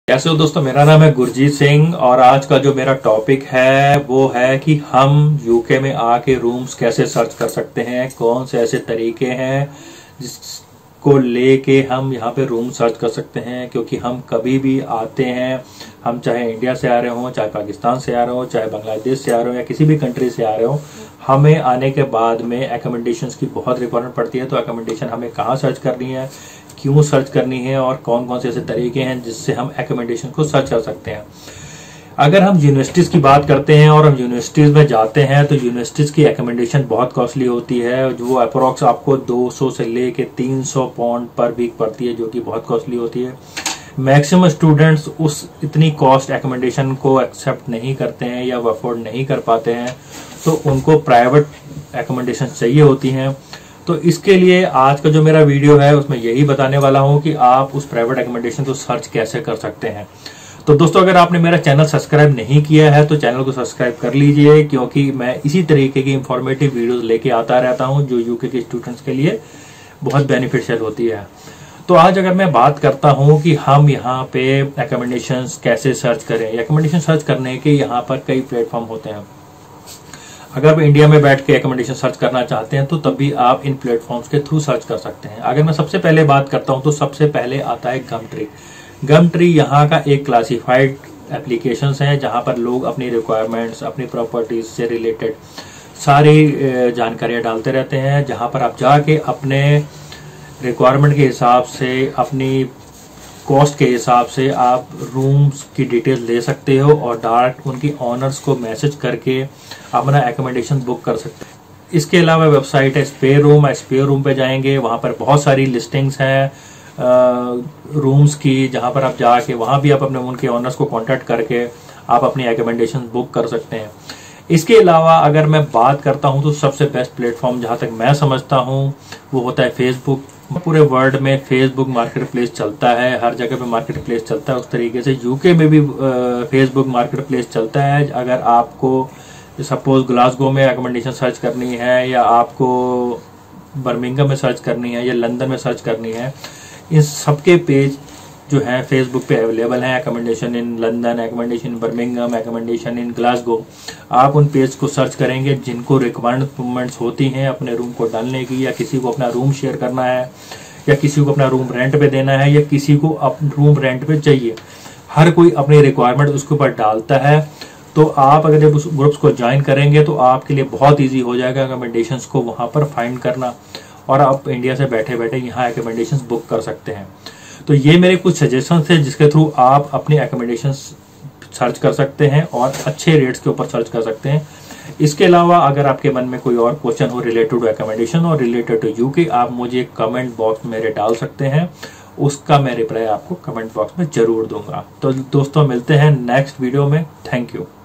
कैसे हो दोस्तों, मेरा नाम है गुरजीत सिंह और आज का जो मेरा टॉपिक है वो है कि हम यूके में आके रूम्स कैसे सर्च कर सकते हैं। कौन से ऐसे तरीके हैं जिसको लेके हम यहाँ पे रूम सर्च कर सकते हैं, क्योंकि हम कभी भी आते हैं, हम चाहे इंडिया से आ रहे हो, चाहे पाकिस्तान से आ रहे हो, चाहे बांग्लादेश से आ रहे हो या किसी भी कंट्री से आ रहे हो, हमें आने के बाद में एकोमोडेशंस की बहुत रिक्वायरमेंट पड़ती है। तो एकोमोडेशन हमें कहाँ सर्च करनी है, क्यों सर्च करनी है और कौन कौन से ऐसे तरीके हैं जिससे हम एकोमोडेशन को सर्च कर सकते हैं। अगर हम यूनिवर्सिटीज की बात करते हैं और हम यूनिवर्सिटीज में जाते हैं तो यूनिवर्सिटीज की एकोमोडेशन बहुत कॉस्टली होती है, जो अप्रोक्स आपको 200 से लेके 300 पाउंड पर वीक पड़ती है, जो कि बहुत कॉस्टली होती है। मैक्सिमम स्टूडेंट्स उस इतनी कॉस्ट एकोमोडेशन को एक्सेप्ट नहीं करते हैं या अफोर्ड नहीं कर पाते हैं, तो उनको प्राइवेट एकोमोडेशन चाहिए होती हैं। तो इसके लिए आज का जो मेरा वीडियो है उसमें यही बताने वाला हूं कि आप उस प्राइवेट एकोमोडेशन को सर्च कैसे कर सकते हैं। तो दोस्तों, अगर आपने मेरा चैनल सब्सक्राइब नहीं किया है तो चैनल को सब्सक्राइब कर लीजिए, क्योंकि मैं इसी तरीके की इंफॉर्मेटिव वीडियोस लेके आता रहता हूं जो यूके के स्टूडेंट्स के लिए बहुत बेनिफिशियल होती है। तो आज अगर मैं बात करता हूं कि हम यहाँ पे एकोमोडेशन कैसे सर्च करें। एकोमोडेशन सर्च करने के यहाँ पर कई प्लेटफॉर्म होते हैं। अगर आप इंडिया में बैठ के एकोमोडेशन सर्च करना चाहते हैं तो तब भी आप इन प्लेटफॉर्म्स के थ्रू सर्च कर सकते हैं। अगर मैं सबसे पहले बात करता हूं तो सबसे पहले आता है गमट्री। गमट्री यहाँ का एक क्लासिफाइड एप्लीकेशंस है जहां पर लोग अपनी रिक्वायरमेंट्स, अपनी प्रॉपर्टीज से रिलेटेड सारी जानकारियां डालते रहते हैं, जहां पर आप जाके अपने रिक्वायरमेंट के हिसाब से, अपनी कॉस्ट के हिसाब से आप रूम्स की डिटेल ले सकते हो और डायरेक्ट उनकी ऑनर्स को मैसेज करके अपना एकोमोडेशन बुक कर सकते हैं। इसके अलावा वेबसाइट है स्पेयर रूम। स्पेयर रूम पे जाएंगे, वहां पर बहुत सारी लिस्टिंग्स हैं रूम्स की, जहां पर आप जाके वहां भी आप अपने उनके ऑनर्स को कांटेक्ट करके आप अपनी एकोमोडेशन बुक कर सकते हैं। इसके अलावा अगर मैं बात करता हूं तो सबसे बेस्ट प्लेटफॉर्म जहां तक मैं समझता हूं वो होता है फेसबुक। पूरे वर्ल्ड में फेसबुक मार्केट प्लेस चलता है, हर जगह पे मार्केट प्लेस चलता है। उस तरीके से यूके में भी फेसबुक मार्केट प्लेस चलता है। अगर आपको सपोज ग्लासगो में एकोमोडेशन सर्च करनी है, या आपको बर्मिंघम में सर्च करनी है, या लंदन में सर्च करनी है, इन सबके पेज जो है फेसबुक पे अवेलेबल है। Accommodation in London, accommodation in Birmingham, accommodation in Glasgow. आप उन पेज को सर्च करेंगे जिनको रिक्वायरमेंट्स होती हैं अपने रूम को डालने की, या किसी को अपना रूम शेयर करना है, या किसी को अपना रूम रेंट पे देना है, या किसी को रूम रेंट पे चाहिए। हर कोई अपनी रिक्वायरमेंट उसके ऊपर डालता है। तो आप अगर जब उस ग्रुप्स को ज्वाइन करेंगे तो आपके लिए बहुत ईजी हो जाएगा एकोमोडेशंस को वहां पर फाइंड करना, और आप इंडिया से बैठे बैठे यहाँ एकोमोडेशंस बुक कर सकते हैं। तो ये मेरे कुछ सजेशंस थे जिसके थ्रू आप अपनी एकोमोडेशन सर्च कर सकते हैं और अच्छे रेट्स के ऊपर सर्च कर सकते हैं। इसके अलावा अगर आपके मन में कोई और क्वेश्चन हो रिलेटेड टू एकोमोडेशन और रिलेटेड टू यूके, आप मुझे कमेंट बॉक्स में मेरे डाल सकते हैं, उसका मैं रिप्लाई आपको कमेंट बॉक्स में जरूर दूंगा। तो दोस्तों, मिलते हैं नेक्स्ट वीडियो में। Thank you.